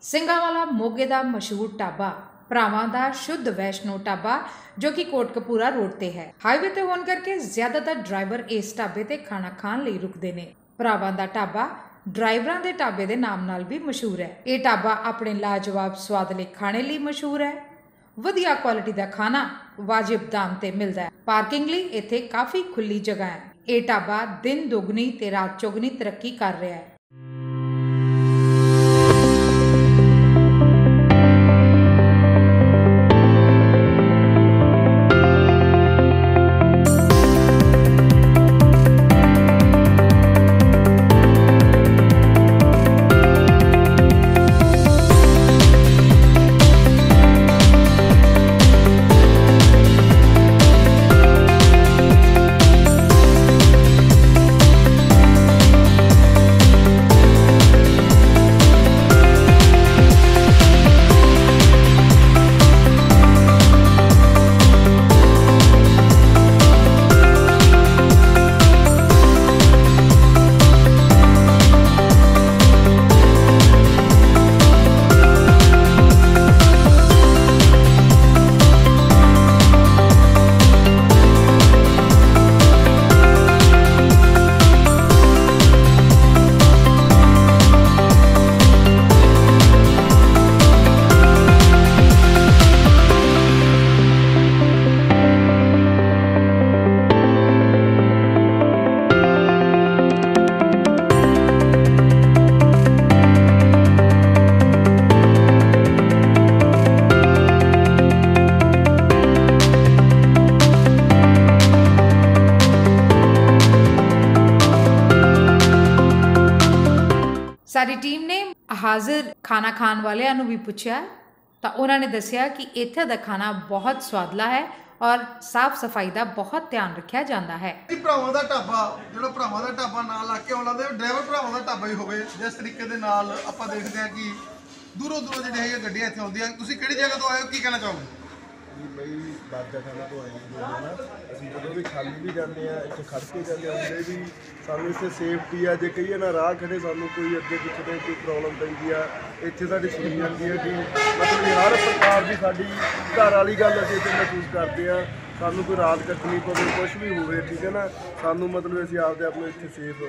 ਸਿੰਘਾਂਵਾਲਾ ਮੋਗੇ ਦਾ ਮਸ਼ਹੂਰ ਢਾਬਾ ਭਰਾਵਾਂ ਦਾ शुद्ध वैष्णो ढाबा जो कि कोटकपूरा रोड ते है। हाईवे ते होने करके ज्यादातर ड्राइवर इस ढाबे ते खाना खाण लई रुकदे ने। भरावां दा ढाबा ड्राइवरां दे ढाबे दे नाम नाल भी मशहूर है। ये ढाबा अपने लाजवाब स्वाद लई खाने लई मशहूर है। वधिया क्वालिटी दा खाना वाजिब दाम ते मिलदा है। पार्किंग लई इत्थे काफी खुली जगह है। ये ढाबा दिन दुगनी ते रात चौगनी तरक्की कर रहा है। सारी टीम ने हाजिर खाना खाण वालियां नूं भी पुछया तो उन्होंने दस्सिया कि इत्थे दा खाना बहुत स्वादला है और साफ सफाई का बहुत ध्यान रखा जाता है। भरावां दा ढाबा जो भरावां दा ढाबा नाल ला के आउंदा ड्राइवर भरावां दा ढाबा ही होवे। जिस तरीके दे नाल आपां देखदे हां कि दूरों दूरों जिहड़े है गड्डियां इत्थे आउंदियां। तुसीं किहड़ी जगह तो आए हो, की कहना चाहोगे? बई बाजा खाना तो आए ना असं जो भी खाली भी जाते हैं इतने खड़ के जाते हैं भी सानू इतने सेफ्टी है। जो कही ना राह खड़े सानू कोई अगे पिछले कोई प्रॉब्लम पैंती है इतने साड़ी सुनी जाती है कि मतलब हर प्रकार की साड़ी घर वाली गल असीं इतने महसूस करते हैं। सानू कोई रात कटनी पवे कुछ भी हो, ठीक है ना, सानू मतलब असीं आपदे अपने इतने सेफ।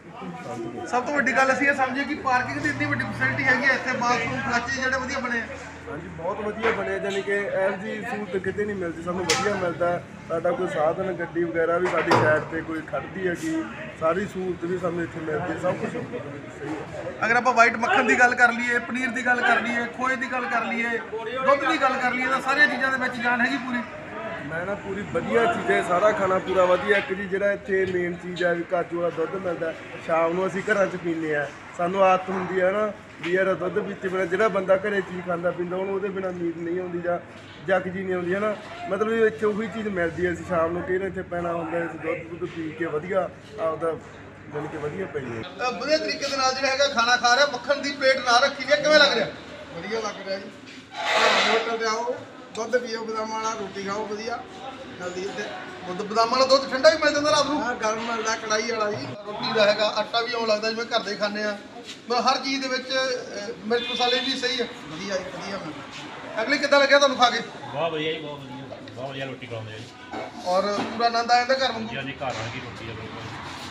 सब तो वड्डी गल असीं ये समझिए कि पार्किंग की इतनी वड्डी फैसिलिटी हैगी है। इत्थे बाथरूम फ्लैश जिहड़े वधिया बने। हाँ जी बहुत वधिया बने, जानी कि एह जी सहूलत कितने नहीं मिलती, सानू वधिया मिलता। साडा कोई साधन गड्डी वगैरह भी साडी साइड पर कोई खड़ती हैगी, सारी सहूलत भी सानू इत्थे मिलती, सब कुछ सही है। अगर आप वाइट मक्खन की गल कर लीए, पनीर की गल कर लीए, खोए की गल कर लीए, दुध की गल कर लीए तो सारिया चीज़ों के जान हैगी पूरी। मैं ना पूरी वधिया चीज़ है, सारा खाना पूरा वधिया। एक जी जिहड़ा इत्थे मेन चीज़ है काजू वाला दुध मिलता, शाम को असीं घरां च पीने आ। सानू आदत हुंदी है ना भी यार दुध पीते बिना जिहड़ा बंदा घरे चीज़ खांदा पींदा उहनूं उहदे बिना नींद नहीं आउंदी जां जग जी नहीं आउंदी है ना। मतलब इत्थे उही चीज़ मिलदी है। असीं शाम को कई वार इत्थे पैना हुंदा, दुध पी के वधिया आपदा जानी कि वधिया पईए। वधिया तरीके दे नाल जिहड़ा हैगा खाना खा रहे, मक्खन की प्लेट ना रखी हुई है, किवें लग रहा? वधिया लग रहा जी। होटल ते आओ, दुध पीओ बदाम वाला, रोटी खाओ वधिया जल्दी। दुध बदाम वाला दुध ठंडा भी मिल जाता रात को? हाँ गर्म मिलता, कढ़ाई वाला जी। रोटी का हैगा आटा भी आउं लगता जिवें घर दे खाने आ। मतलब हर चीज़ दे मिर्च मसाले भी सही है, वधिया जी वधिया मिलता। अगली कितना लगे तुहानूं खा के? बहुत बढ़िया जी, बहुत बढ़िया रोटी खिलाते हैं और पूरा आनंद आ जाता घर वांगू? जी घर वाली रोटी है बिल्कुल।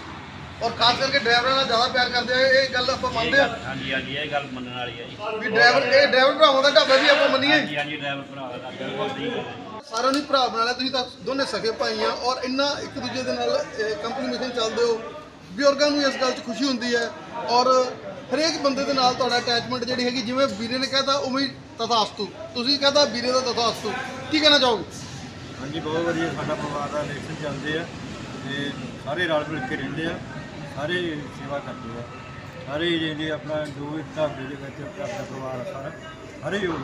और खास करके ड्राइवरां नाल ज़्यादा प्यार करते हैं, ये गल आपां मनदे आ? हाँ जी हाँ जी, ये गल मनण वाली है जी। भी ड्राइवर भरावां दा ढाबा भी आपां मन्नीए? हाँ जी ड्राइवर भरा दा बिल्कुल सही गल है। सारिਆਂ ਨੂੰ ਭਰਾ ਬਣਾ ਲਿਆ ਤੁਸੀਂ ਤਾਂ ਦੋਨੇ ਸਕੇ ਭਾਈ ਆ ਔਰ ਇੰਨਾ ਇੱਕ ਦੂਜੇ ਦੇ ਨਾਲ ਕੰਪਨੀ ਮਿਸ਼ਨ ਚੱਲਦੇ ਹੋ। ਬਜ਼ੁਰਗਾਂ ਨੂੰ ਇਸ ਗੱਲ 'ਚ ਖੁਸ਼ੀ ਹੁੰਦੀ ਹੈ ਔਰ ਹਰੇਕ ਬੰਦੇ ਦੇ ਨਾਲ ਤੁਹਾਡਾ ਅਟੈਚਮੈਂਟ ਜਿਹੜੀ ਹੈਗੀ, ਜਿਵੇਂ ਵੀਰੇ ਨੇ ਕਹਿਤਾ ਉਵੇਂ ਤਥਾਸਤੂ, ਤੁਸੀਂ ਕਹਤਾ ਵੀਰੇ ਦਾ ਤਥਾਸਤੂ, ਕੀ ਕਹਿਣਾ ਚਾਹੋਗੇ? हाँ जी बहुत वधिया साडा परिवार का रिलेशन चलते हैं ते सारे रल मिल के रहिंदे आ, सारे सेवा करते हैं, सारे जिहड़े अपना जो भी ढाबे दे विच घर दा परिवार सारा सारे योग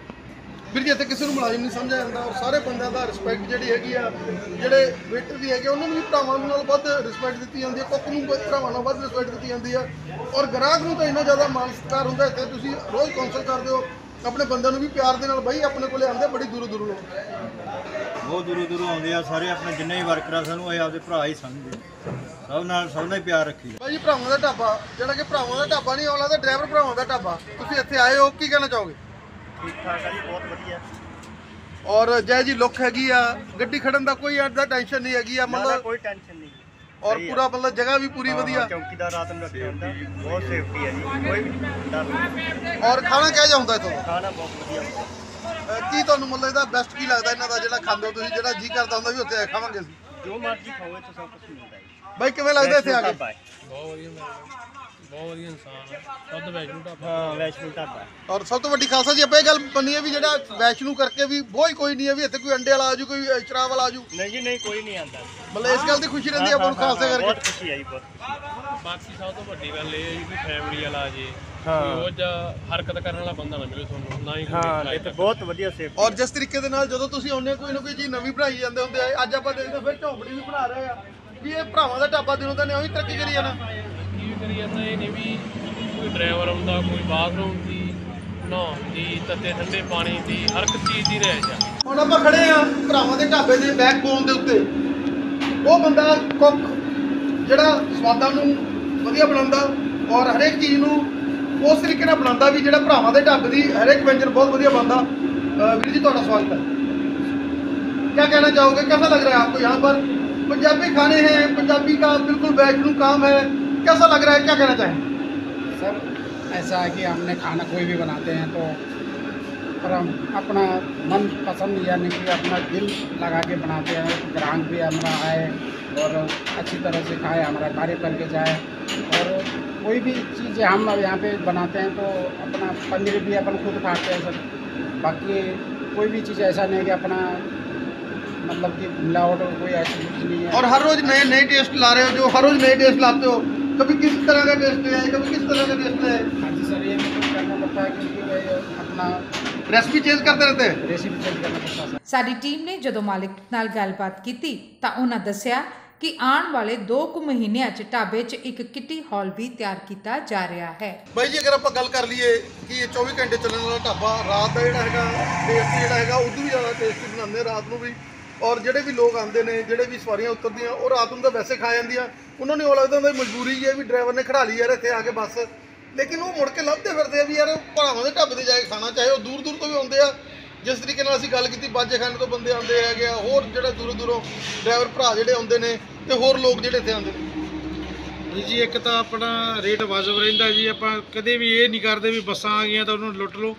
ਵੀਰ ਜੀ ਇੱਥੇ ਕਿਸੇ ਨੂੰ ਮੁਲਾਜ਼ਮ ਨਹੀਂ ਸਮਝਿਆ ਜਾਂਦਾ ਔਰ ਸਾਰੇ ਬੰਦਿਆਂ ਦਾ ਰਿਸਪੈਕਟ ਜਿਹੜੀ ਹੈਗੀ ਆ, ਜਿਹੜੇ ਵੇਟਰ ਵੀ ਹੈਗੇ ਉਹਨਾਂ ਨੂੰ ਵੀ ਭਰਾਵਾਂ ਨਾਲ ਵੱਧ ਰਿਸਪੈਕਟ ਦਿੱਤੀ ਜਾਂਦੀ ਹੈ, ਕੁੱਕ ਨੂੰ ਭਰਾਵਾਂ ਨਾਲ ਵੱਧ ਰਿਸਪੈਕਟ ਦਿੱਤੀ ਜਾਂਦੀ ਹੈ ਔਰ ਗ੍ਰਾਹਕ ਨੂੰ ਤਾਂ ਇੰਨਾ ਜ਼ਿਆਦਾ ਮਾਣ ਸਤਿਕਾਰ ਹੁੰਦਾ। ਇੱਥੇ ਤੁਸੀਂ ਰੋਜ਼ ਕੌਂਸਲ ਕਰਦੇ ਹੋ, ਆਪਣੇ ਬੰਦਿਆਂ ਨੂੰ ਵੀ ਪਿਆਰ ਦੇ ਨਾਲ ਬਾਈ ਆਪਣੇ ਕੋਲੇ ਆਉਂਦੇ ਬੜੀ ਦੂਰੋਂ ਦੂਰੋਂ ਲੋਕ, बहुत दूरों दूरों आते हैं सारे। अपने जिन्ने भी वर्कर आ सानू आपके भरा ही समझते। ਸਭ ਨਾਲ ਪਿਆਰ ਰੱਖੀ ਬਾਈ ਜੀ ਭਰਾਵਾਂ ਦਾ ਢਾਬਾ ਜਿਹੜਾ ਕਿ ਭਰਾਵਾਂ ਦਾ ਢਾਬਾ ਨਹੀਂ ਆਉਣਾ ਤਾਂ ਡਰਾਈਵਰ ਭਰਾਵਾਂ ਦਾ ਢਾਬਾ, ਤੁਸੀਂ ਇੱਥੇ ਆਏ ਹੋ ਕੀ ਕਹਿਣਾ ਚਾਹੋਗੇ? ਠੀਕ ਠਾਕ ਆ ਜੀ, ਬਹੁਤ ਵਧੀਆ। ਔਰ ਜੈ ਜੀ ਲੁੱਕ ਹੈਗੀ ਆ, ਗੱਡੀ ਖੜਨ ਦਾ ਕੋਈ ਐਡਾ ਟੈਨਸ਼ਨ ਨਹੀਂ ਹੈਗੀ ਆ, ਮਤਲਬ ਕੋਈ ਟੈਨਸ਼ਨ ਨਹੀਂ। ਔਰ ਪੂਰਾ ਮਤਲਬ ਜਗ੍ਹਾ ਵੀ ਪੂਰੀ ਵਧੀਆ। ਚੌਕੀਦਾਰ ਰਾਤ ਨੂੰ ਰੱਖਿਆ ਹੁੰਦਾ, ਬਹੁਤ ਸੇਫਟੀ ਹੈ ਜੀ, ਕੋਈ ਡਰ ਨਹੀਂ। ਔਰ ਖਾਣਾ ਕਿਹੋ ਜਿਹਾ ਹੁੰਦਾ ਇੱਥੋਂ ਦਾ? ਖਾਣਾ ਬਹੁਤ ਵਧੀਆ ਹੁੰਦਾ। ਕੀ ਤੁਹਾਨੂੰ ਮਤਲਬ ਇਹਦਾ ਬੈਸਟ ਕੀ ਲੱਗਦਾ ਇਹਨਾਂ ਦਾ ਜਿਹੜਾ ਖਾਂਦੇ ਹੋ ਤੁਸੀਂ, ਜਿਹੜਾ ਜੀ ਕਰਦਾ ਹੁੰਦਾ ਵੀ ਉੱਥੇ ਖਾਵਾਂਗੇ ਅਸੀਂ? ਜੋ ਮਰਜ਼ੀ ਖਾਓ ਇੱਥੇ ਸਭ ਕੁਝ ਮਿਲਦਾ ਹੈ। ਬਾਈ ਕਿਵੇਂ ਲੱਗਦਾ ਇੱਥੇ ਆ ਕੇ? ਬਹੁਤ ਵਧੀਆ ਇਨਸਾਨ ਹੈ, ਸ਼ੁੱਧ ਵੈਸ਼ਨੂ ਢਾਬਾ। ਹਾਂ, ਵੈਸ਼ਨੂ ਢਾਬਾ। ਔਰ ਸਭ ਤੋਂ ਵੱਡੀ ਖਾਸਾ ਜੀ ਆਪਾਂ ਇਹ ਗੱਲ ਮੰਨੀਏ ਵੀ ਜਿਹੜਾ ਵੈਸ਼ਨੂ ਕਰਕੇ ਵੀ ਬੋਝ ਕੋਈ ਨਹੀਂ ਹੈ ਵੀ ਇੱਥੇ ਕੋਈ ਅੰਡੇ ਵਾਲਾ ਆਜੂ, ਕੋਈ ਸ਼ਰਾਬ ਵਾਲਾ ਆਜੂ, ਨਹੀਂ ਜੀ ਨਹੀਂ, ਕੋਈ ਨਹੀਂ ਆਉਂਦਾ। ਮਤਲਬ ਇਸ ਗੱਲ ਦੀ ਖੁਸ਼ੀ ਰਹਿੰਦੀ ਹੈ ਆਪਾਂ ਨੂੰ ਖਾਸੇ ਕਰਕੇ। ਬਹੁਤ ਖੁਸ਼ੀ ਆਈ, ਬਹੁਤ ਖੁਸ਼ੀ। ਬਾਕੀ ਸਭ ਤੋਂ ਵੱਡੀ ਗੱਲ ਇਹ ਹੈ ਜੀ ਕਿ ਫੈਮਿਲੀ ਵਾਲਾ ਆ ਜੇ, ਹਾਂ। ਕੋਈ ਉਹ ਜਿਹਾ ਹਰਕਤ ਕਰਨ ਵਾਲਾ ਬੰਦਾ ਨਾ ਮਿਲੇ ਤੁਹਾਨੂੰ, ਨਾ ਹੀ ਕੋਈ ਹਾਂ, ਇੱਥੇ ਬਹੁਤ ਵਧੀਆ ਸੇਫਟੀ। ਔਰ ਜਿਸ ਤਰੀਕੇ ਦੇ ਨਾਲ ਜਦੋਂ ਤੁਸੀਂ ਆਉਂਦੇ ਕੋਈ ਨਾ ਕੋਈ ਚੀਜ਼ ਨਵੀਂ ਬਣਾਈ ਜਾਂਦੇ ਹੁੰਦੇ ਆ, ਅੱਜ ਆਪਾਂ ਦੇਖਦੇ ਫਿਰ ਝੌਂਪੜੀ ਵੀ ਬਣਾ ਰਹੇ ਆ, ਵੀ ਇਹ ਭਰਾਵਾਂ ਦਾ ਢਾਬਾ ਦਿਨੋਂ ਦਿਨ ਉਹੀ ਤਰੱਕੀ ਕਰੀ ਜਾਣਾ। ਕੀ ਕਰੀ ਜਾਂਦਾ, ਇਹ ਨਹੀਂ ਵੀ ਕੋਈ ਡਰਾਈਵਰ ਆਉਂਦਾ, ਕੋਈ ਬਾਥਰੂਮ ਦੀ, ਨਹਾਉਣ ਦੀ, ਤੱਤੇ ਠੰਡੇ ਪਾਣੀ ਦੀ, ਹਰ ਇੱਕ ਚੀਜ਼ ਦੀ ਰਹਿ ਜਾ। ਹੁਣ ਆਪਾਂ ਖੜੇ ਆ ਭਰਾਵਾਂ ਦੇ ਢਾਬੇ ਦੇ ਬੈਕਬੋਨ ਦੇ ਉੱਤੇ, ਉਹ ਬੰਦਾ ਕੁੱਕ ਜਿਹੜਾ ਸਵਾਦਾਂ ਨੂੰ ਵਧੀਆ ਬਣਾਉਂਦਾ ਔਰ ਹਰੇਕ ਚੀਜ਼ ਨੂੰ ਉਸ ਤਰੀਕੇ ਨਾਲ ਬਣਾਉਂਦਾ ਵੀ ਜਿਹੜਾ ਭਰਾਵਾਂ ਦੇ ਢਾਬੇ ਦੀ ਹਰੇਕ व्यंजन बहुत बढ़िया बनता। वीर जी ਤੁਹਾਡਾ स्वागत है, क्या कहना चाहोगे, कैसा लग रहा है आपको यहाँ पर? पंजाबी खाने हैं, पंजाबी का बिल्कुल वैष्णु काम है, कैसा लग रहा है, क्या कहना चाहें? सर ऐसा है कि हमने खाना कोई भी बनाते हैं तो पर हम अपना मन पसंद यानी कि अपना दिल लगा के बनाते हैं, ग्राहक भी हमारा आए और अच्छी तरह से खाए, हमारा कार्य करके जाए। और कोई भी चीज़ हम यहाँ पे बनाते हैं तो अपना पनीर भी अपन खुद खाते हैं सर। बाकी कोई भी चीज़ ऐसा नहीं कि अपना मतलब कि मिलावट कोई ऐसी कुछ नहीं है। और हर रोज नए नए टेस्ट ला रहे हो, जो हर रोज नए टेस्ट लाते हो, कभी किस तरह का टेस्ट ले आए, कभी किस तरह का टेस्ट ले आए? हाँ जी सर, ये मतलब करना पड़ता है क्योंकि भाई अपना रेसिपी चेंज करते रहते हैं। रेसिपी चेंज करना पड़ता है सर। ਸਾਡੀ ਟੀਮ ਨੇ ਜਦੋਂ ਮਾਲਿਕ ਨਾਲ ਗੱਲਬਾਤ ਕੀਤੀ ਤਾਂ ਉਹਨਾਂ ਦੱਸਿਆ ਕਿ ਆਉਣ ਵਾਲੇ 2 ਕੁ ਮਹੀਨਿਆਂ 'ਚ ਢਾਬੇ 'ਚ ਇੱਕ ਕਿੱਟੀ ਹਾਲ ਵੀ ਤਿਆਰ ਕੀਤਾ ਜਾ ਰਿਹਾ ਹੈ। ਬਾਈ ਜੀ ਅਗਰ ਆਪਾਂ ਗੱਲ ਕਰ ਲਈਏ ਕਿ ਇਹ 24 ਘੰਟੇ ਚੱਲਣ ਵਾਲਾ ਢਾਬਾ, ਰਾਤ ਦਾ ਜਿਹੜਾ ਹੈਗਾ ਟੇਸਟ ਜਿਹੜਾ ਹੈਗਾ ਉਦੋਂ ਵੀ ਜ਼ਿਆਦਾ ਟੇਸਟੀ ਬਣਾਉਂਦੇ ਰਾਤ ਨੂੰ ਵੀ। ਔਰ ਜਿਹੜੇ ਵੀ ਲੋਕ ਆਉਂਦੇ ਨੇ, ਜਿਹੜੇ ਵੀ ਸਵਾਰੀਆਂ ਉਤਰਦੀਆਂ ਉਹ ਰਾਤ ਨੂੰ ਤਾਂ ਵੈਸੇ ਖਾ ਜਾਂਦੀਆਂ, ਉਹਨਾਂ ਨੂੰ ਉਹ ਲੱਗਦਾ ਹੁੰਦਾ ਮਜਬੂਰੀ ਹੈ ਵੀ ਡਰਾਈਵਰ ਨੇ ਖੜਾ ਲਈ ਯਾਰ ਇੱਥੇ ਆ ਕੇ ਬੱਸ, ਲੇਕਿਨ ਉਹ ਮੁੜ ਕੇ ਲੱਭਦੇ ਫਿਰਦੇ ਆ ਵੀ ਯਾਰ ਭਰਾਵਾਂ ਦੇ ਢਾਬੇ 'ਤੇ ਜਾ ਕੇ ਖਾਣਾ, ਚਾਹੇ ਉਹ ਦੂਰ ਦੂਰ ਤੋਂ ਵੀ ਆਉਂਦੇ ਆ। ਜਿਸ ਤਰੀਕੇ ਨਾਲ ਅਸੀਂ ਗੱਲ ਕੀਤੀ ਬਾਜੇਖਾਨੇ ਤੋਂ ਬੰਦੇ ਆਉਂਦੇ ਹੈਗੇ ਆ, ਹੋਰ ਜਿਹੜਾ ਦੂਰੋਂ ਦੂਰੋਂ ਡਰਾਈਵਰ ਭਰਾ ਜਿਹੜੇ ਆਉਂਦੇ ਨੇ ਤੇ ਹੋਰ ਲੋਕ ਜਿਹੜੇ ਇੱਥੇ ਆਉਂਦੇ ਨੇ। ਜੀ ਇੱਕ ਤਾਂ ਆਪਣਾ ਰੇਟ ਵਾਜਬ ਰਹਿੰਦਾ ਜੀ, ਆਪਾਂ ਕਦੇ ਵੀ ਇਹ ਨਹੀਂ ਕਰਦੇ ਵੀ ਬੱਸਾਂ ਆ ਗਈਆਂ ਤਾਂ ਉਹਨੂੰ ਲੁੱਟ ਲਓ।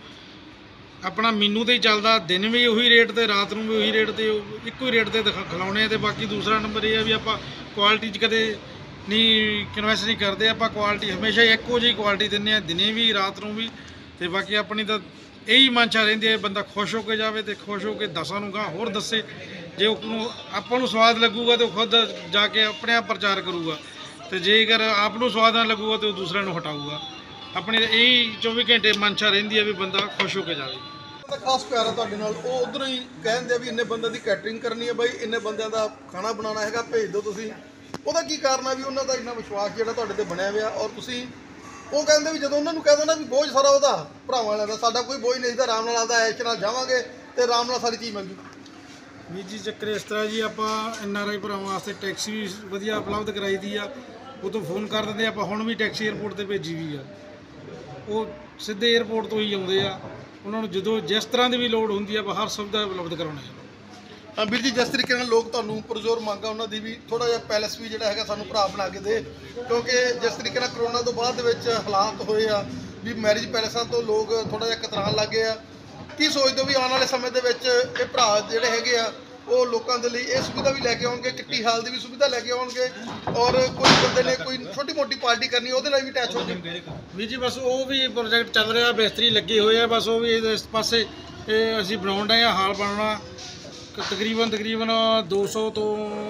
ਆਪਣਾ ਮੀਨੂ ਤੇ ਹੀ ਚੱਲਦਾ, ਦਿਨ ਵੀ ਉਹੀ ਰੇਟ ਤੇ ਰਾਤ ਨੂੰ ਵੀ ਉਹੀ ਰੇਟ ਤੇ, ਇੱਕੋ ਹੀ ਰੇਟ ਤੇ ਖਿਲਾਉਣੇ ਆ। ਤੇ ਬਾਕੀ ਦੂਸਰਾ ਨੰਬਰ ਇਹ ਆ ਵੀ ਆਪਾਂ ਕੁਆਲਿਟੀ 'ਚ ਕਦੇ ਨਹੀਂ ਕਨਵੈਸ ਨਹੀਂ ਕਰਦੇ, ਆਪਾਂ ਕੁਆਲਿਟੀ ਹਮੇਸ਼ਾ ਇੱਕੋ ਜਿਹੀ ਕੁਆਲਿਟੀ ਦਿੰਦੇ ਆ, ਦਿਨੇ ਵੀ ਰਾਤ ਨੂੰ ਵੀ। ਤੇ ਬਾਕੀ ਆਪਣੀ ਤਾਂ ਇਹੀ ਮਨਸ਼ਾ ਰਹਿੰਦੀ ਹੈ ਬੰਦਾ ਖੁਸ਼ ਹੋ ਕੇ ਜਾਵੇ ਤੇ ਖੁਸ਼ ਹੋ ਕੇ ਦਸਾਂ ਨੂੰ ਗਾਂਹ ਹੋਰ ਦੱਸੇ। ਜੇ ਉਹਨੂੰ ਆਪਾਂ ਨੂੰ ਸਵਾਦ ਲੱਗੂਗਾ ਤੇ ਉਹ ਖੁਦ ਜਾ ਕੇ ਆਪਣੇ ਆਪ ਪ੍ਰਚਾਰ ਕਰੂਗਾ, ਤੇ ਜੇਕਰ ਆਪ ਨੂੰ ਸਵਾਦ ਨਾ ਲੱਗੂਗਾ ਤੇ ਉਹ ਦੂਸਰਿਆਂ ਨੂੰ ਹਟਾਊਗਾ। ਆਪਣੀ ਇਹੀ 24 ਘੰਟੇ ਮਨਸ਼ਾ ਰਹਿੰਦੀ ਹੈ ਵੀ ਬੰਦਾ ਖੁਸ਼ ਹੋ ਕੇ ਜਾਵੇ। ਦਾ ਖਾਸ ਪਿਆਰ ਹੈ ਤੁਹਾਡੇ ਨਾਲ, ਉਹ ਉਧਰੋਂ ਹੀ ਕਹਿੰਦੇ ਆ ਵੀ ਇੰਨੇ ਬੰਦਿਆਂ ਦੀ ਕੈਟਰਿੰਗ ਕਰਨੀ ਹੈ ਬਾਈ, ਇੰਨੇ ਬੰਦਿਆਂ ਦਾ ਖਾਣਾ ਬਣਾਉਣਾ ਹੈਗਾ, ਭੇਜ ਦਿਓ ਤੁਸੀਂ। ਉਹਦਾ ਕੀ ਕਾਰਨ ਹੈ ਵੀ ਉਹਨਾਂ ਦਾ ਇੰਨਾ ਵਿਸ਼ਵਾਸ ਜਿਹੜਾ ਤੁਹਾਡੇ ਤੇ ਬਣਿਆ ਹੋਇਆ, ਔਰ ਤੁਸੀਂ ਉਹ ਕਹਿੰਦੇ ਵੀ ਜਦੋਂ ਉਹਨਾਂ ਨੂੰ ਕਹਿ ਦੋ ਨਾ ਵੀ ਬੋਝ ਸਾਰਾ ਉਹਦਾ ਭਰਾਵਾਂ ਵਾਲਿਆਂ ਦਾ, ਸਾਡਾ ਕੋਈ ਬੋਝ ਨਹੀਂ, ਤਾਂ ਆਰਾਮ ਨਾਲ ਆਉਂਦਾ ਐਸ਼ ਨਾਲ ਜਾਵਾਂਗੇ ਤੇ ਆਰਾਮ ਨਾਲ ਸਾਰੀ ਚੀਜ਼ ਮਿਲ ਜੂ। ਵੀਰ ਜੀ ਚੱਕਰ ਇਸ ਤਰ੍ਹਾਂ ਜੀ, ਆਪਾਂ NRI ਭਰਾਵਾਂ ਵਾਸਤੇ ਟੈਕਸੀ ਵੀ ਵਧੀਆ ਉਪਲਬਧ ਕਰਾਈ ਦੀ ਆ, ਉਹ ਤੋਂ ਫੋਨ ਕਰ ਦਿੰਦੇ ਆਪਾਂ। ਹੁਣ ਵੀ ਟੈਕਸੀ ਏਅਰਪੋਰਟ ਤੇ ਭੇਜੀ ਵੀ ਆ, ਉਹ ਸਿੱਧੇ ਏਅਰਪੋਰਟ ਤੋਂ ਹੀ ਆਉਂਦੇ ਆ। ਉਹਨਾਂ ਨੂੰ ਜਦੋਂ ਜਿਸ ਤਰ੍ਹਾਂ ਦੀ ਵੀ ਲੋੜ ਹੁੰਦੀ ਆ ਆਪਾਂ ਹਰ ਸੁਵਿਧਾ ਉਪਲਬਧ ਕਰਾਉਂਦੇ ਆ। ਵੀਰ ਜੀ ਜਿਸ ਤਰੀਕੇ ਨਾਲ ਲੋਕ ਤੁਹਾਨੂੰ ਪੁਰਜ਼ੋਰ ਮੰਗਾ ਉਹਨਾਂ ਦੀ ਵੀ ਥੋੜਾ ਜਿਹਾ ਪੈਲਸ ਵੀ ਜਿਹੜਾ ਹੈਗਾ ਸਾਨੂੰ ਭਰਾ ਬਣਾ ਕੇ ਦੇ, ਕਿਉਂਕਿ ਜਿਸ ਤਰੀਕੇ ਨਾਲ ਕਰੋਨਾ ਤੋਂ ਬਾਅਦ ਦੇ ਵਿੱਚ ਹਾਲਾਤ ਹੋਏ ਆ ਵੀ ਮੈਰਿਜ ਪੈਲਸਾਂ ਤੋਂ ਲੋਕ ਥੋੜਾ ਜਿਹਾ ਕਤਰਾਣ ਲੱਗੇ ਆ। ਕੀ ਸੋਚਦੇ ਹੋ ਵੀ ਆਉਣ ਵਾਲੇ ਸਮੇਂ ਦੇ ਵਿੱਚ ਇਹ ਭਰਾ ਜਿਹੜੇ ਹੈਗੇ ਆ ਉਹ ਲੋਕਾਂ ਦੇ ਲਈ ਇਹ ਸੁਵਿਧਾ ਵੀ ਲੈ ਕੇ ਆਉਣਗੇ, ਕਿੱਟੀ ਹਾਲ ਦੀ ਵੀ ਸੁਵਿਧਾ ਲੈ ਕੇ ਆਉਣਗੇ, ਔਰ ਕੋਈ ਬੰਦੇ ਨੇ ਕੋਈ ਛੋਟੀ ਮੋਟੀ ਪਾਰਟੀ ਕਰਨੀ ਉਹਦੇ ਨਾਲ ਵੀ ਅਟੈਚ ਹੋਣਗੇ? ਵੀਰ ਜੀ ਬਸ ਉਹ ਵੀ ਪ੍ਰੋਜੈਕਟ ਚੱਲ ਰਿਹਾ, ਮਿਸਤਰੀ ਲੱਗੇ ਹੋਏ ਆ, ਬਸ ਉਹ ਵੀ ਇਸ ਪਾਸੇ ਇਹ ਅਸੀਂ ਬਣਾਉਣ ਡਏ ਆ। ਹਾਲ ਬਣਾਉਣਾ ਤਕਰੀਬਨ 200 ਤੋਂ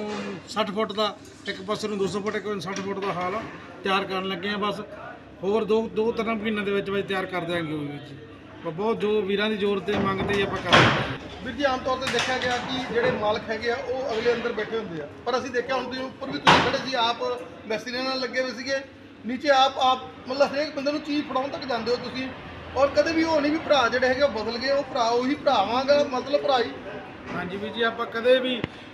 60 ਫੁੱਟ ਦਾ, ਇੱਕ ਪਾਸੇ ਨੂੰ 200 ਫੁੱਟ, ਇੱਕ 60 ਫੁੱਟ ਦਾ ਹਾਲ ਤਿਆਰ ਕਰਨ ਲੱਗੇ ਆ। ਬਸ ਹੋਰ 2-3 ਮਹੀਨਿਆਂ ਦੇ ਵਿੱਚ ਤਿਆਰ ਕਰ ਦਿਆਂਗੇ ਉਹ ਵੀਰ ਜੀ। ਬਹੁਤ ਜੋ ਵੀਰਾਂ ਦੀ ਜ਼ੋਰ ਤੇ ਮੰਗ ਤੇ ਆਪਾਂ ਕਰਾਂਗੇ। ਵੀਰ ਜੀ ਆਮ ਤੌਰ ਤੇ ਦੇਖਿਆ ਗਿਆ ਕਿ ਜਿਹੜੇ ਮਾਲਕ ਹੈਗੇ ਆ ਉਹ ਅਗਲੇ ਅੰਦਰ ਬੈਠੇ ਹੁੰਦੇ ਆ, ਪਰ ਅਸੀਂ ਦੇਖਿਆ ਹੁਣ ਤੁਸੀਂ ਉੱਪਰ ਵੀ ਤੁਸੀਂ ਖੜੇ ਸੀ, ਆਪ ਮਿਸਤਰੀਆਂ ਨਾਲ ਲੱਗੇ ਹੋਏ ਸੀਗੇ, ਨੀਚੇ ਆਪ ਮਤਲਬ ਹਰੇਕ ਬੰਦੇ ਨੂੰ ਚੀਜ਼ ਫੜਾਉਣ ਤੱਕ ਜਾਂਦੇ ਹੋ ਤੁਸੀਂ। ਔਰ ਕਦੇ ਵੀ ਉਹ ਨਹੀਂ ਵੀ ਭਰਾ ਜਿਹੜੇ ਹੈਗੇ ਉਹ ਬਦਲ ਗਏ, ਉਹ ਭਰਾ ਉਹੀ ਭਰਾਵਾਂਗਾ ਮਤਲਬ ਭਰਾ ਹੀ। ਹਾਂਜੀ ਵੀਰ ਜੀ, ਆਪਾਂ ਕਦੇ ਵੀ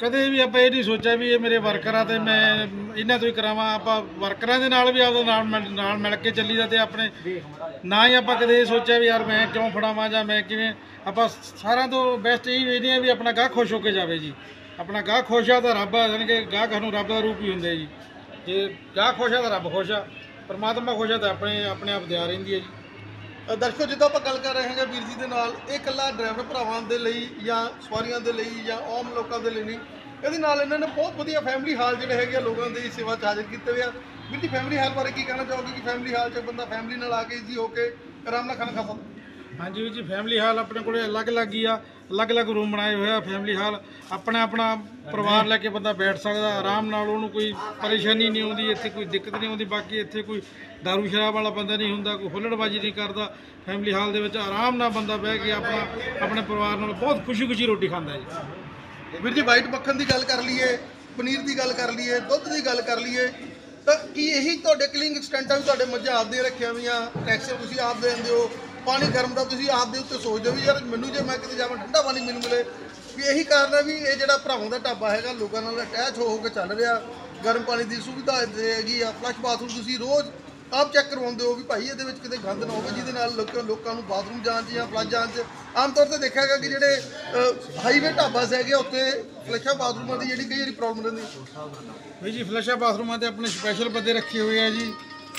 ਕਦੇ ਵੀ ਆਪਾਂ ਇਹ ਨਹੀਂ ਸੋਚਿਆ ਵੀ ਇਹ ਮੇਰੇ ਵਰਕਰ ਆ ਤੇ ਮੈਂ ਇਹਨਾਂ ਤੋਂ ਹੀ ਕਰਾਵਾਂ। ਆਪਾਂ ਵਰਕਰਾਂ ਦੇ ਨਾਲ ਵੀ ਆਪਦਾ ਨਾਲ ਮਿਲ ਕੇ ਚੱਲੀਦਾ ਤੇ ਆਪਣੇ ਨਾ ਹੀ ਆਪਾਂ ਕਦੇ ਇਹ ਸੋਚਿਆ ਵੀ ਯਾਰ ਮੈਂ ਕਿਉਂ ਫੜਾਵਾਂ ਜਾਂ ਮੈਂ ਕਿਵੇਂ। ਆਪਾਂ ਸਾਰਿਆਂ ਤੋਂ ਬੈਸਟ ਇਹ ਵੇਖਦੇ ਹਾਂ ਵੀ ਆਪਣਾ ਗਾਹਕ ਖੁਸ਼ ਹੋ ਕੇ ਜਾਵੇ ਜੀ। ਆਪਣਾ ਗਾਹਕ ਖੁਸ਼ ਆ ਤਾਂ ਰੱਬ ਆ, ਜਾਣੀ ਕਿ ਗਾਹਕ ਸਾਨੂੰ ਰੱਬ ਦਾ ਰੂਪ ਹੀ ਹੁੰਦਾ ਜੀ। ਜੇ ਗਾਹਕ ਖੁਸ਼ ਆ ਤਾਂ ਰੱਬ ਖੁਸ਼ ਆ, ਪਰਮਾਤਮਾ ਖੁਸ਼ ਆ ਤਾਂ ਆਪਣੇ ਆਪ ਦਿਆ ਰਹਿੰਦੀ ਹੈ ਜੀ। ਦਰਸ਼ਕੋ, ਜਿੱਦਾਂ ਆਪਾਂ ਗੱਲ ਕਰ ਰਹੇ ਹਾਂ ਵੀਰ ਜੀ ਦੇ ਨਾਲ, ਇਹ ਇਕੱਲਾ ਡਰਾਈਵਰ ਭਰਾਵਾਂ ਦੇ ਲਈ ਜਾਂ ਸਵਾਰੀਆਂ ਦੇ ਲਈ ਜਾਂ ਆਮ ਲੋਕਾਂ ਦੇ ਲਈ ਨਹੀਂ, ਇਹਦੇ ਨਾਲ ਇਹਨਾਂ ਨੇ ਬਹੁਤ ਵਧੀਆ ਫੈਮਿਲੀ ਹਾਲ ਜਿਹੜੇ ਹੈਗੇ ਆ ਲੋਕਾਂ ਦੀ ਸੇਵਾ 'ਚ ਹਾਜ਼ਰ ਕੀਤੇ ਹੋਏ ਆ। ਵੀਰ ਜੀ, ਫੈਮਿਲੀ ਹਾਲ ਬਾਰੇ ਕੀ ਕਹਿਣਾ ਚਾਹੋਗੇ ਕਿ ਫੈਮਿਲੀ ਹਾਲ 'ਚ ਬੰਦਾ ਫੈਮਿਲੀ ਨਾਲ ਆ ਕੇ ਈਜ਼ੀ ਹੋ ਕੇ ਆਰਾਮ ਨਾਲ ਖਾਣਾ ਖਾ ਸਕਦਾ? ਹਾਂਜੀ ਵੀਰ ਜੀ, ਫੈਮਿਲੀ ਹਾਲ ਆਪਣੇ ਕੋਲੇ ਅਲੱਗ-ਅਲੱਗ ਹੀ ਆ, ਅਲੱਗ-ਅਲੱਗ ਰੂਮ ਬਣਾਏ ਹੋਏ ਆ। ਫੈਮਿਲੀ ਹਾਲ ਆਪਣਾ ਪਰਿਵਾਰ ਲੈ ਕੇ ਬੰਦਾ ਬੈਠ ਸਕਦਾ ਆਰਾਮ ਨਾਲ, ਉਹਨੂੰ ਕੋਈ ਪਰੇਸ਼ਾਨੀ ਨਹੀਂ ਆਉਂਦੀ, ਇੱਥੇ ਕੋਈ ਦਿੱਕਤ ਨਹੀਂ ਆਉਂਦੀ। ਬਾਕੀ ਇੱਥੇ ਕੋਈ ਦਾਰੂ ਸ਼ਰਾਬ ਵਾਲਾ ਬੰਦਾ ਨਹੀਂ ਹੁੰਦਾ, ਕੋਈ ਹੁੱਲੜਬਾਜੀ ਨਹੀਂ ਕਰਦਾ। ਫੈਮਿਲੀ ਹਾਲ ਦੇ ਵਿੱਚ ਆਰਾਮ ਨਾਲ ਬੰਦਾ ਬਹਿ ਕੇ ਆਪਣੇ ਪਰਿਵਾਰ ਨਾਲ ਬਹੁਤ ਖੁਸ਼ੀ ਰੋਟੀ ਖਾਂਦਾ ਜੀ। ਵੀਰ ਜੀ, ਵਾਈਟ ਮੱਖਣ ਦੀ ਗੱਲ ਕਰ ਲਈਏ, ਪਨੀਰ ਦੀ ਗੱਲ ਕਰ ਲਈਏ, ਦੁੱਧ ਦੀ ਗੱਲ ਕਰ ਲਈਏ, ਤਾਂ ਕੀ ਇਹੀ ਤੁਹਾਡੇ ਕਲਿੰਗ ਐਕਸਟੈਂਟਾਂ ਵੀ ਤੁਹਾਡੇ ਮੱਝਾਂ ਆਪਦੀਆਂ ਰੱਖੀਆਂ ਹੋਈਆਂ, ਟੈਕਸ ਤੁਸੀਂ ਆਪ ਦੇ ਦਿੰਦੇ ਹੋ, ਪਾਣੀ ਗਰਮ ਦਾ ਤੁਸੀਂ ਆਪ ਦੇ ਉੱਤੇ ਸੋਚਦੇ ਹੋ ਵੀ ਯਾਰ ਮੈਨੂੰ ਜੇ ਮੈਂ ਕਿਤੇ ਜਾਵਾਂ ਠੰਡਾ ਪਾਣੀ ਮੈਨੂੰ ਮਿਲੇ? ਵੀ ਇਹੀ ਕਾਰਨ ਹੈ ਵੀ ਇਹ ਜਿਹੜਾ ਭਰਾਵਾਂ ਦਾ ਢਾਬਾ ਹੈਗਾ ਲੋਕਾਂ ਨਾਲ ਅਟੈਚ ਹੋ ਕੇ ਚੱਲ ਰਿਹਾ। ਗਰਮ ਪਾਣੀ ਦੀ ਸੁਵਿਧਾ ਹੈਗੀ ਆ, ਫਲਸ਼ ਬਾਥਰੂਮ ਤੁਸੀਂ ਰੋਜ਼ ਆਪ ਚੈੱਕ ਕਰਵਾਉਂਦੇ ਹੋ ਵੀ ਭਾਈ ਇਹਦੇ ਵਿੱਚ ਕਿਤੇ ਗੰਦ ਨਾ ਹੋਵੇ, ਜਿਹਦੇ ਨਾਲ ਲੋਕਾਂ ਨੂੰ ਬਾਥਰੂਮ ਜਾਣ 'ਚ ਜਾਂ ਫਲਸ਼ ਜਾਣ 'ਚ ਆਮ ਤੌਰ ਤੇ ਦੇਖਿਆ ਗਿਆ ਕਿ ਜਿਹੜੇ ਹਾਈਵੇ ਢਾਬਾਸ ਹੈਗੇ ਉੱਥੇ ਫਲਸ਼ਾਂ ਬਾਥਰੂਮਾਂ ਦੀ ਜਿਹੜੀ ਕਈ ਵਾਰੀ ਪ੍ਰੋਬਲਮ ਰਹਿੰਦੀ ਵੀ ਜੀ। ਫਲਸ਼ਾਂ ਬਾਥਰੂਮਾਂ ਤੇ ਆਪਣੇ ਸਪੈਸ਼ਲ ਬੰਦੇ ਰੱਖੇ ਹੋਏ ਆ ਜੀ,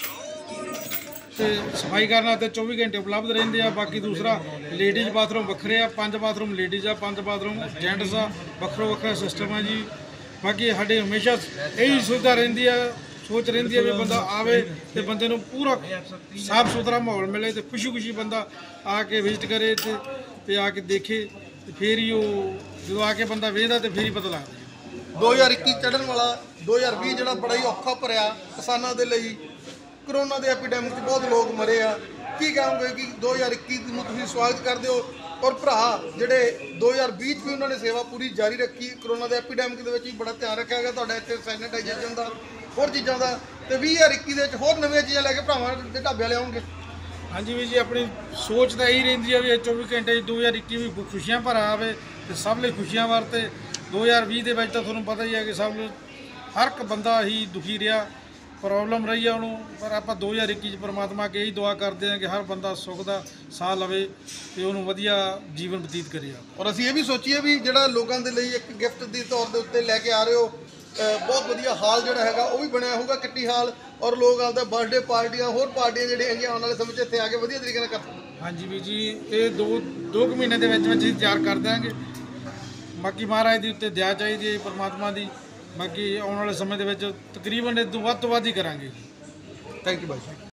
ਤੇ ਸਫਾਈ ਕਰਨ ਤੇ 24 ਘੰਟੇ ਉਪਲਬਧ ਰਹਿੰਦੇ ਆ। ਬਾਕੀ ਦੂਸਰਾ ਲੇਡੀਜ਼ ਬਾਥਰੂਮ ਵੱਖਰੇ ਆ, 5 ਬਾਥਰੂਮ ਲੇਡੀਜ਼ ਆ, 5 ਬਾਥਰੂਮ ਜੈਂਟਸ ਆ, ਵੱਖਰਾ ਸਿਸਟਮ ਆ ਜੀ। ਬਾਕੀ ਸਾਡੇ ਹਮੇਸ਼ਾ ਇਹੀ ਸੁਵਿਧਾ ਰਹਿੰਦੀ ਆ, ਸੋਚ ਰਹਿੰਦੀ ਹੈ ਵੀ ਬੰਦਾ ਆਵੇ ਤੇ ਬੰਦੇ ਨੂੰ ਪੂਰਾ ਸਾਫ ਸੁਥਰਾ ਮਾਹੌਲ ਮਿਲੇ ਤੇ ਖੁਸ਼ੀ ਬੰਦਾ ਆ ਕੇ ਵਿਜ਼ਿਟ ਕਰੇ ਤੇ ਆ ਕੇ ਦੇਖੇ ਤੇ ਫਿਰ ਹੀ ਉਹ ਜਦੋਂ ਆ ਕੇ ਬੰਦਾ ਵੇਖਦਾ ਤੇ ਫਿਰ ਹੀ ਪਤਾ ਲੱਗਦਾ। 2021 ਚੜ੍ਹਨ ਵਾਲਾ 2020 ਜਿਹੜਾ ਬੜਾ ਹੀ ਔਖਾ ਭਰਿਆ ਕਿਸਾਨਾਂ ਦੇ ਲਈ, ਕਰੋਨਾ ਦੇ ਐਪੀਡੈਮਿਕ 'ਚ ਬਹੁਤ ਲੋਕ ਮਰੇ ਆ। ਕੀ ਕਹੋਗੇ ਕਿ 2021 ਨੂੰ ਤੁਸੀਂ ਸਵਾਗਤ ਕਰਦੇ ਹੋ? ਔਰ ਭਰਾ ਜਿਹੜੇ 2020 'ਚ ਵੀ ਉਹਨਾਂ ਨੇ ਸੇਵਾ ਪੂਰੀ ਜਾਰੀ ਰੱਖੀ, ਕਰੋਨਾ ਦੇ ਐਪੀਡੈਮਿਕ ਦੇ ਵਿੱਚ ਵੀ ਬੜਾ ਧਿਆਨ ਰੱਖਿਆ ਗਿਆ ਤੁਹਾਡਾ ਇੱਥੇ ਸੈਨੀਟਾਈਜੇਸ਼ਨ ਦਾ, ਹੋਰ ਚੀਜ਼ਾਂ ਦਾ, ਤੇ 2021 ਦੇ ਵਿੱਚ ਹੋਰ ਨਵੀਆਂ ਚੀਜ਼ਾਂ ਲੈ ਕੇ ਭਰਾਵਾਂ ਦੇ ਢਾਬੇ ਲਿਆਉਣਗੇ? ਹਾਂਜੀ ਵੀ ਜੀ, ਆਪਣੀ ਸੋਚ ਤਾਂ ਇਹੀ ਰਹਿੰਦੀ ਆ ਵੀ 24 ਘੰਟੇ 2021 ਵੀ ਖੁਸ਼ੀਆਂ ਭਰਾ ਆਵੇ ਤੇ ਸਭ ਲਈ ਖੁਸ਼ੀਆਂ ਵਰਤੇ। 2020 ਦੇ ਵਿੱਚ ਤਾਂ ਤੁਹਾਨੂੰ ਪਤਾ ਹੀ ਹੈ ਕਿ ਸਭ ਹਰ ਇੱਕ ਬੰਦਾ ਹੀ ਦੁਖੀ ਰਿਹਾ, ਪ੍ਰੋਬਲਮ ਰਹੀ ਆ ਉਹਨੂੰ। ਪਰ ਆਪਾਂ 2021 'ਚ ਪਰਮਾਤਮਾ ਅੱਗੇ ਇਹੀ ਦੁਆ ਕਰਦੇ ਹਾਂ ਕਿ ਹਰ ਬੰਦਾ ਸੁੱਖ ਦਾ ਸਾਹ ਲਵੇ ਤੇ ਉਹਨੂੰ ਵਧੀਆ ਜੀਵਨ ਬਤੀਤ ਕਰੇ। ਔਰ ਅਸੀਂ ਇਹ ਵੀ ਸੋਚੀਏ ਵੀ ਜਿਹੜਾ ਲੋਕਾਂ ਦੇ ਲਈ ਇੱਕ ਗਿਫਟ ਦੇ ਤੌਰ ਦੇ ਉੱਤੇ ਲੈ ਕੇ ਆ ਰਹੇ ਹੋ, ਬਹੁਤ ਵਧੀਆ ਹਾਲ ਜਿਹੜਾ ਹੈਗਾ ਉਹ ਵੀ ਬਣਿਆ ਹੋਊਗਾ, ਕਿੱਟੀ ਹਾਲ, ਔਰ ਲੋਕ ਆਪਦਾ ਬਰਥਡੇ ਪਾਰਟੀਆਂ ਹੋਰ ਪਾਰਟੀਆਂ ਜਿਹੜੀਆਂ ਹੈਗੀਆਂ ਆਉਣ ਵਾਲੇ ਸਮੇਂ 'ਚ ਇੱਥੇ ਆ ਕੇ ਵਧੀਆ ਤਰੀਕੇ ਨਾਲ ਕਰ ਸਕਦੇ। ਹਾਂਜੀ ਵੀ ਜੀ, ਇਹ ਦੋ ਕੁ ਮਹੀਨੇ ਦੇ ਵਿੱਚ ਅਸੀਂ ਤਿਆਰ ਕਰ ਦਿਆਂਗੇ। ਬਾਕੀ ਮਹਾਰਾਜ ਦੀ ਉੱਤੇ ਦਇਆ ਚਾਹੀਦੀ ਹੈ, ਪਰਮਾਤਮਾ ਦੀ। ਬਾਕੀ ਆਉਣ ਵਾਲੇ ਸਮੇਂ ਦੇ ਵਿੱਚ ਤਕਰੀਬਨ ਇਹ ਤੋਂ ਵੱਧ ਹੀ ਕਰਾਂਗੇ। Thank you by.